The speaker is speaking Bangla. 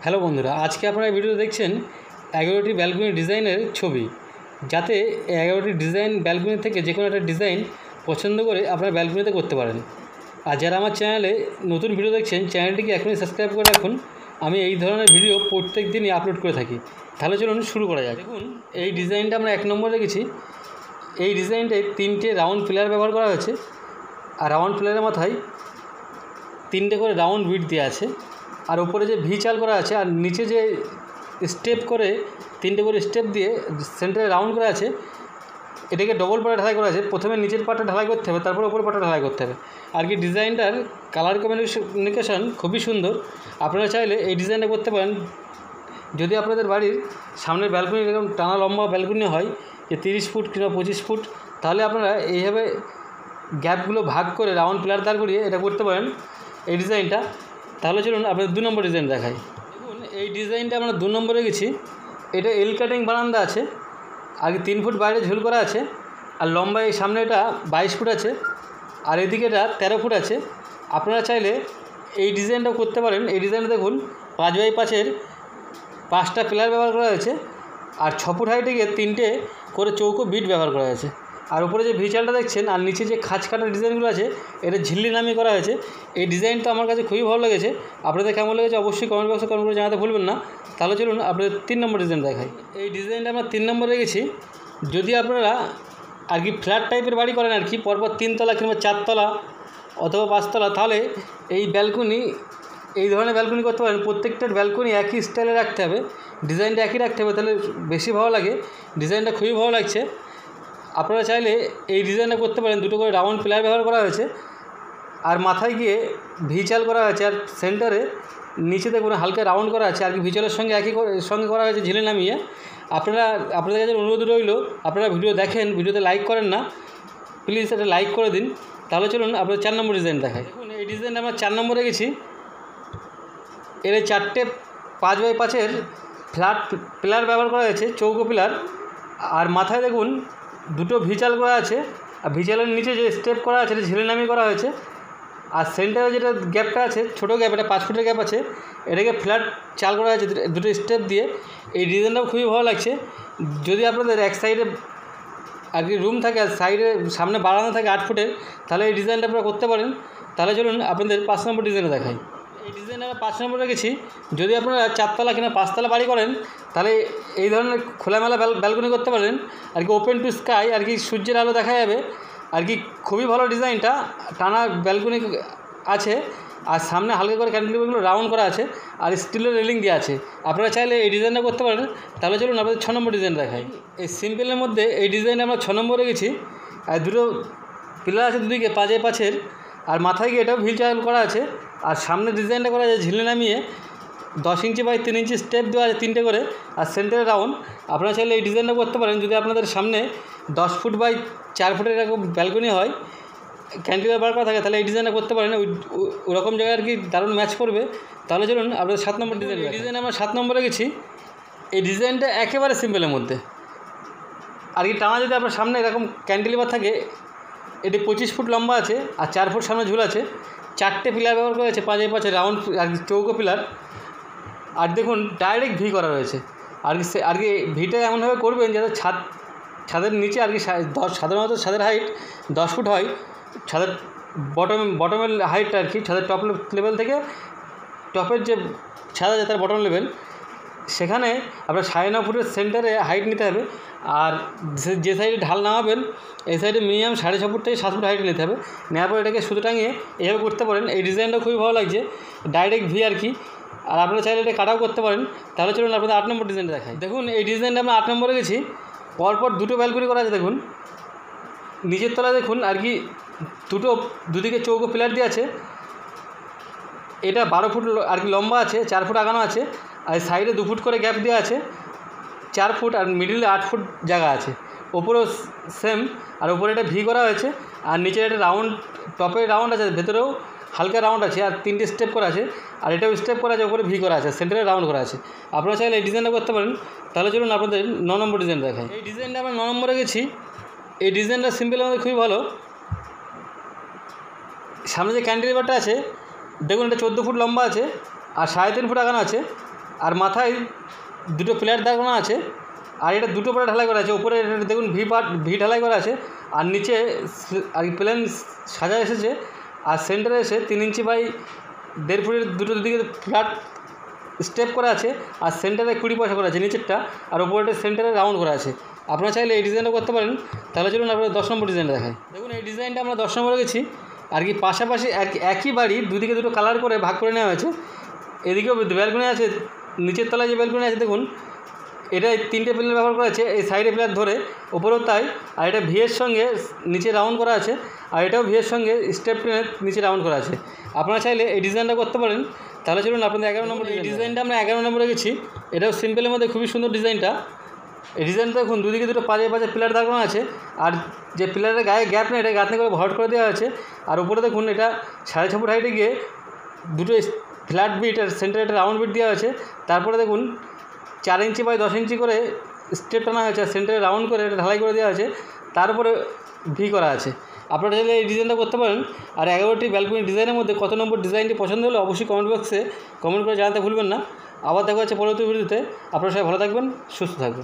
হ্যালো বন্ধুরা, আজকে আপনারা ভিডিও দেখছেন 11টি ব্যালকনি ডিজাইনের ছবি। যাতে 11টি ডিজাইন ব্যালকনি থেকে যে কোনো একটা ডিজাইন পছন্দ করে আপনারা ব্যালকনিতে করতে পারেন। আর যারা আমার চ্যানেলে নতুন ভিডিও দেখছেন, চ্যানেলটিকে এখনই সাবস্ক্রাইব করে রাখুন। আমি এই ধরনের ভিডিও প্রত্যেক দিনই আপলোড করে থাকি। তাহলে চলুন শুরু করা যাক। দেখুন, এই ডিজাইনটা আমরা 1 নম্বরে রেখেছি। এই ডিজাইনটায় 3টে রাউন্ড পিলার ব্যবহার করা হয়েছে। আর রাউন্ড পিলারের মাথায় 3টে করে রাউন্ড বিট দেওয়া আছে। আর উপরে যে ভি চাল করা আছে, আর নিচে যে স্টেপ করে 3টে করে স্টেপ দিয়ে সেন্টারে রাউন্ড করা আছে, এটাকে ডবল পার্টে ঢালাই করা আছে। প্রথমে নিচের পার্টটা ঢালাই করতে হবে, তারপর উপরের পার্টটা ঢালাই করতে হবে। আর কি ডিজাইনটার কালার কম্বিনেশন খুবই সুন্দর। আপনারা চাইলে এই ডিজাইনটা করতে পারেন। যদি আপনাদের বাড়ির সামনের ব্যালকনি এরকম টানা লম্বা ব্যালকনি হয়, যে 30 ফুট কিংবা 25 ফুট, তাহলে আপনারা এইভাবে গ্যাপগুলো ভাগ করে রাউন্ড পিলার দাঁড় করিয়ে এটা করতে পারেন এই ডিজাইনটা। তাহলে চলুন আপনাদের 2 নম্বর ডিজাইন দেখাই। দেখুন, এই ডিজাইনটা আমরা 2 নম্বরে গেছি। এটা এল কাটিং বারান্দা আছে, আগে 3 ফুট বাইরে ঝুল করা আছে। আর লম্বা এই সামনে এটা 22 ফুট আছে, আর এদিকে এটা 13 ফুট আছে। আপনারা চাইলে এই ডিজাইনটাও করতে পারেন। এই ডিজাইনটা দেখুন 5x5-এর 5টা পিলার ব্যবহার করা হয়েছে। আর 6 ফুট হাইটে গিয়ে 3টে করে চৌকো বিট ব্যবহার করা হয়েছে। আর উপরে যে ভিচালটা দেখছেন আর নিচে যে খাঁজ কাটা ডিজাইনগুলো আছে, এটা ঝিল্লি নামিয়ে করা হয়েছে। এই ডিজাইনটা আমার কাছে খুবই ভালো লেগেছে। আপনাদের কেমন লেগেছে অবশ্যই কমেন্ট বক্সে কমেন্ট করে জানাতে ভুলবেন না। তাহলে চলুন আপনাদের 3 নম্বর ডিজাইন দেখাই। এই ডিজাইনটা আমরা 3 নম্বরে রেখেছি। যদি আপনারা আর কি ফ্ল্যাট টাইপের বাড়ি করেন, আর কি পরপর 3 তলা কিংবা 4 তলা অথবা 5 তলা, তাহলে এই ব্যালকনি, এই ধরনের ব্যালকনি করতে পারেন। প্রত্যেকটার ব্যালকনি একই স্টাইলে রাখতে হবে, ডিজাইনটা একই রাখতে হবে, তাহলে বেশি ভালো লাগে। ডিজাইনটা খুবই ভালো লাগছে। আপনারা চাইলে এই ডিজাইনটা করতে পারেন। 2টো করে রাউন্ড পিলার ব্যবহার করা হয়েছে, আর মাথায় গিয়ে ভিচাল করা হয়েছে। আর সেন্টারে নিচে দেখুন হালকা রাউন্ড করা আছে, আর কি ভিচালের সঙ্গে সঙ্গে করা হয়েছে ঝিলে নামিয়ে। আপনাদের কাছে অনুরোধ রইল, আপনারা ভিডিও দেখেন, ভিডিওতে লাইক করেন না, প্লিজ এটা লাইক করে দিন। তাহলে চলুন আপনাদের 4 নম্বর ডিজাইন দেখায়। দেখুন, এই ডিজাইনটা আমরা 4 নম্বরে গেছি। এর 4টে 5x5-এর ফ্ল্যাট পিলার ব্যবহার করা হয়েছে, চৌকো পিলার। আর মাথায় দেখুন 2টো ভিচাল করা আছে, আর ভিচালের নিচে যে স্টেপ করা আছে এটা ঝিলে নামিয়ে করা হয়েছে। আর সেন্টারে যেটা গ্যাপটা আছে, ছোটো গ্যাপ, এটা 5 ফুটের গ্যাপ আছে, এটাকে ফ্ল্যাট চাল করা হয়েছে 2টো স্টেপ দিয়ে। এই ডিজাইনটাও খুবই ভালো লাগছে। যদি আপনাদের এক সাইডে আর কি রুম থাকে, আর সাইডে সামনে বারান্দা থাকে 8 ফুটের, তাহলে এই ডিজাইনটা আপনারা করতে পারেন। তাহলে চলুন আপনাদের 5 নম্বর ডিজাইনটা দেখাই। এই ডিজাইনটা আমরা 5 নম্বরে রেখেছি। যদি আপনারা 4 তলা কিংবা 5 তলা বাড়ি করেন, তাহলে এই ধরনের খোলামেলা ব্যালকনি করতে পারেন। আর কি ওপেন টু স্কাই, আর কি সূর্যের আলো দেখা যাবে। আর কি খুবই ভালো ডিজাইনটা। টানা ব্যালকনি আছে, আর সামনে হালকা করে ক্যান্টিলিভারগুলো রাউন্ড করা আছে, আর স্টিলের রেলিং দেওয়া আছে। আপনারা চাইলে এই ডিজাইনটা করতে পারেন। তাহলে চলুন আপনাদের 6 নম্বর ডিজাইন দেখাই। এই সিম্পলের মধ্যে এই ডিজাইনটা আমরা 6 নম্বরে গেছি। আর 2টো পিলার আছে দুদিকে 5x5-এর, আর মাথায় গিয়ে এটাও ভিল চাল করা আছে। আর সামনে ডিজাইনটা করা আছে ঝিলে নামিয়ে 10 ইঞ্চি বাই 3 ইঞ্চি স্টেপ দেওয়া আছে 3টে করে, আর সেন্টারে রাউন্ড। আপনারা চাইলে এই ডিজাইনটা করতে পারেন। যদি আপনাদের সামনে 10 ফুট বাই 4 ফুটের এরকম ব্যালকনি হয়, ক্যান্টিলেভার বার করা থাকে, তাহলে এই ডিজাইনটা করতে পারেন। ওরকম জায়গায় আর কি দারুণ ম্যাচ করবে। তাহলে চলুন আপনাদের 7 নম্বর ডিজাইন। এই ডিজাইন আমরা 7 নম্বরে গেছি। এই ডিজাইনটা একেবারে সিম্পলের মধ্যে, আর কি টানা যদি আপনার সামনে এরকম ক্যান্টিলিভার থাকে, এটি 25 ফুট লম্বা আছে, আর 4 ফুট সামনে ঝুল আছে। 4টে পিলার ব্যবহার করা হয়েছে 5x5 রাউন্ড আর চৌকো পিলার। আর দেখুন ডাইরেক্ট ভি করা রয়েছে। আর কি ভিটা এমনভাবে করবেন যাতে ছাদের নিচে আর কি সাধারণত ছাদের হাইট 10 ফুট হয়। ছাদের বটমের হাইটটা আর কি ছাদের টপ লেভেল থেকে টপের যে ছাদ আছে তার বটম লেভেল, সেখানে আপনার 9.5 ফুটের সেন্টারে হাইট নিতে হবে। আর যে সাইডে ঢাল নামাবেন, এই সাইডে মিনিমাম 6.5 ফুট থেকে 7 ফুট হাইট নিতে হবে। নেওয়ার পর এটাকে সুতো টাঙিয়ে এভাবে করতে পারেন। এই ডিজাইনটা খুবই ভালো লাগছে, ডাইরেক্ট ভি আর কি। আর আপনারা চাইলে এটা কাটাও করতে পারেন। তাহলে চলুন আপনাদের 8 নম্বর ডিজাইনটা দেখাই। দেখুন, এই ডিজাইনটা আমরা 8 নম্বরে গেছি। পরপর 2টো ব্যালকনি করা আছে। দেখুন নিচের তলায় দেখুন আর কি দুদিকে চৌকো পিলার দিয়ে আছে। এটা 12 ফুট আর কি লম্বা আছে, 4 ফুট আগানো আছে। আর সাইডে 2 ফুট করে গ্যাপ দেওয়া আছে 4 ফুট, আর মিডিলে 8 ফুট জায়গা আছে। ওপরেও সেম, আর ওপরে এটা ভি করা হয়েছে। আর নিচে একটা রাউন্ড, টপে রাউন্ড আছে, ভেতরেও হালকা রাউন্ড আছে, আর 3টে স্টেপ করা আছে। আর এটাও স্টেপ করা আছে, ওপরে ভি করা আছে, সেন্টারে রাউন্ড করা আছে। আপনারা চাইলে এই ডিজাইনটা করতে পারেন। তাহলে চলুন আপনাদের 9 নম্বর ডিজাইন দেখাই। এই ডিজাইনটা আমরা 9 নম্বরে গেছি। এই ডিজাইনটা সিম্পলের মধ্যে খুবই ভালো। সামনে যে ক্যান্টিলিভারটা আছে দেখুন, এটা 14 ফুট লম্বা আছে, আর 3.5 ফুট আগানো আছে। আর মাথায় দুটো পিলার দাঁড়ানো আছে, আর এটা দুটো পাটা ঢালাই করা আছে। উপরে দেখুন ভি ঢালাই করা আছে, আর নিচে আর প্লেন সাজা এসেছে। আর সেন্টারে এসে 3 ইঞ্চি বাই 1.5 ফুটের দুদিকে ফ্ল্যাট স্টেপ করা আছে, আর সেন্টারে 20 পয়সা করা আছে নিচেরটা, আর উপরেটা সেন্টারে রাউন্ড করা আছে। আপনারা চাইলে এই ডিজাইনটা করতে পারেন। তাহলে চলুন আপনারা 10 নম্বর ডিজাইনটা দেখায়। দেখুন এই ডিজাইনটা আমরা 10 নম্বরে গেছি, আর কি পাশাপাশি একই বাড়ির দুদিকে দুটো কালার করে ভাগ করে নেওয়া হয়েছে। এদিকেও ব্যালকনি আছে, নিচের তলায় যে ব্যালকনি আছে দেখুন, এটা 3টে পিলার ব্যবহার করা আছে, এই সাইডে পিলার ধরে, ওপরেও তাই। আর এটা ভিয়ের সঙ্গে নিচে রাউন্ড করা আছে, আর এটাও ভিয়ের সঙ্গে স্টেপ টেনে নিচে রাউন্ড করা আছে। আপনারা চাইলে এই ডিজাইনটা করতে পারেন। তাহলে চলুন আপনাদের 11 নম্বর এই ডিজাইনটা আমরা 11 নম্বরে গেছি। এটাও সিম্পলের মধ্যে খুবই সুন্দর ডিজাইনটা। এই ডিজাইনটা দেখুন দুদিকে দুটো পাঁচে পিলার দাঁড়ানো আছে, আর যে পিলারের গায়ে গ্যাপ নেই, এটা গাঁথনি করে ভরাট করে দেওয়া আছে। আর উপরে দেখুন এটা 6.5 ফুট হাইটে গিয়ে দুটো ফ্ল্যাট বিট আর সেন্টারে একটা রাউন্ড বিট দেওয়া আছে। তারপরে দেখুন 4 ইঞ্চি বাই 10 ইঞ্চি করে স্টেপ টানা হয়েছে, আর সেন্টারে রাউন্ড করে এটা ঢালাই করে দেওয়া আছে। তারপরে ভি করা আছে। আপনারা চাইলে এই ডিজাইনটা করতে পারেন। আর 11টি ব্যালকনি ডিজাইনের মধ্যে কত নম্বর ডিজাইনটি পছন্দ হলে অবশ্যই কমেন্ট বক্সে কমেন্ট করে জানাতে ভুলবেন না। আবার দেখা হচ্ছে পরবর্তী ভিডিওতে। আপনারা সবাই ভালো থাকবেন, সুস্থ থাকবেন।